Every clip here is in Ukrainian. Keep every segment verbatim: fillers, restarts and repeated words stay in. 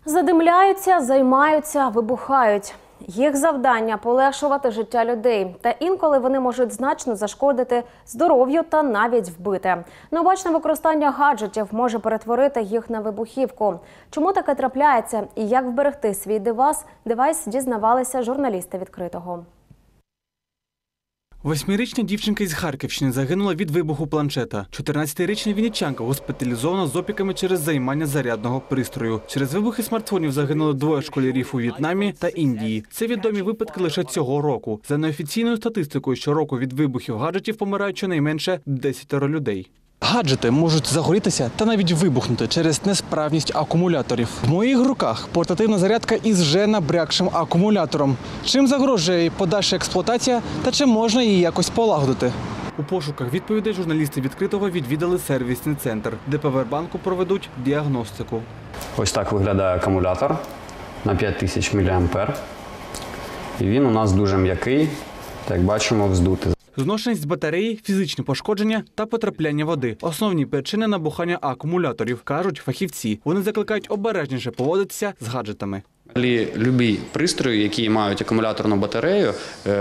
Задимляються, займаються, вибухають. Їх завдання – полегшувати життя людей. Та інколи вони можуть значно зашкодити здоров'ю та навіть вбити. Необачне використання гаджетів може перетворити їх на вибухівку. Чому таке трапляється і як вберегти свій девайс, девайс дізнавалися журналісти «Відкритого». Восьмирічна дівчинка із Харківщини загинула від вибуху планшета. чотирнадцятирічна вінничанка госпіталізована з опіками через займання зарядного пристрою. Через вибухи смартфонів загинули двоє школярів у В'єтнамі та Індії. Це відомі випадки лише цього року. За неофіційною статистикою, щороку від вибухів гаджетів помирають щонайменше десятеро людей. Гаджети можуть загорітися та навіть вибухнути через несправність акумуляторів. В моїх руках портативна зарядка із вже набрякшим акумулятором. Чим загрожує її подальша експлуатація та чи можна її якось полагодити? У пошуках відповідей журналісти «Відкритого» відвідали сервісний центр, де Павербанку проведуть діагностику. Ось так виглядає акумулятор на п'ять тисяч міліампер. І він у нас дуже м'який, як бачимо, вздутий. Зношеність батареї, фізичні пошкодження та потрапляння води – основні причини набухання акумуляторів, кажуть фахівці. Вони закликають обережніше поводитися з гаджетами. Любі пристрої, які мають акумуляторну батарею,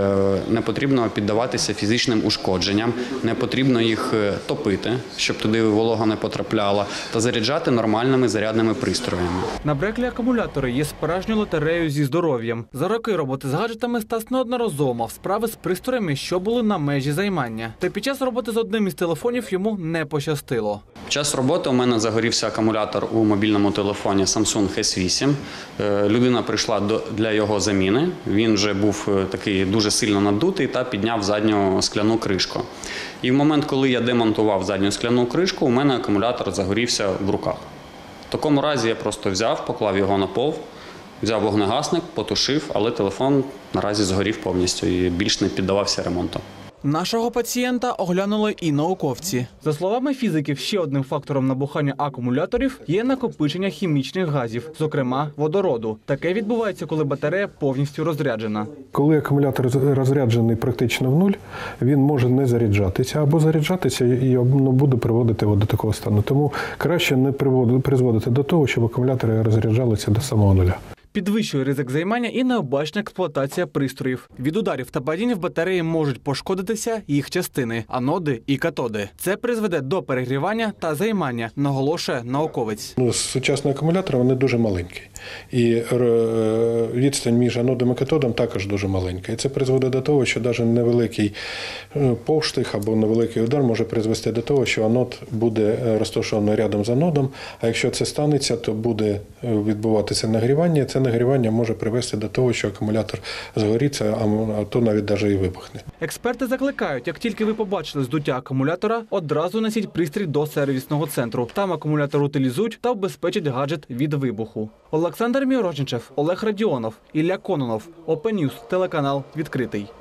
не потрібно піддаватися фізичним ушкодженням, не потрібно їх топити, щоб туди волога не потрапляла, та заряджати нормальними зарядними пристроями. Набреклі акумулятори є справжньою лотереєю зі здоров'ям. За роки роботи з гаджетами Стас неодноразово мав справи з пристроями, що були на межі займання. Та під час роботи з одним із телефонів йому не пощастило. Під час роботи у мене загорівся акумулятор у мобільному телефоні Samsung ес вісім. Людина прийшла для його заміни, він вже був такий дуже сильно надутий та підняв задню скляну кришку. І в момент, коли я демонтував задню скляну кришку, у мене акумулятор загорівся в руках. В такому разі я просто взяв, поклав його на пол, взяв вогнегасник, потушив, але телефон наразі згорів повністю і більш не піддавався ремонту. Нашого пацієнта оглянули і науковці. За словами фізиків, ще одним фактором набухання акумуляторів є накопичення хімічних газів, зокрема водороду. Таке відбувається, коли батарея повністю розряджена. Коли акумулятор розряджений практично в нуль, він може не заряджатися або заряджатися і буде приводити до такого стану. Тому краще не призводити до того, щоб акумулятори розряджалися до самого нуля. Підвищує ризик займання і необачна експлуатація пристроїв. Від ударів та падіння в батареї можуть пошкодитися їх частини – аноди і катоди. Це призведе до перегрівання та займання, наголошує науковець. Ну, сучасні акумулятори вони дуже маленькі. І відстань між анодом і катодом також дуже маленька. І це призводить до того, що навіть невеликий повштих або невеликий удар може призвести до того, що анод буде розташований рядом з анодом. А якщо це станеться, то буде відбуватися нагрівання. Це нагрівання може привести до того, що акумулятор згоріться, а то навіть навіть і вибухне. Експерти закликають, як тільки ви побачили здуття акумулятора, одразу несіть пристрій до сервісного центру. Там акумулятор утилізують та убезпечать гаджет від вибуху. Олександр Мірошничев, Олег Радіонов, Ілля Кононов, Open News, телеканал «Відкритий».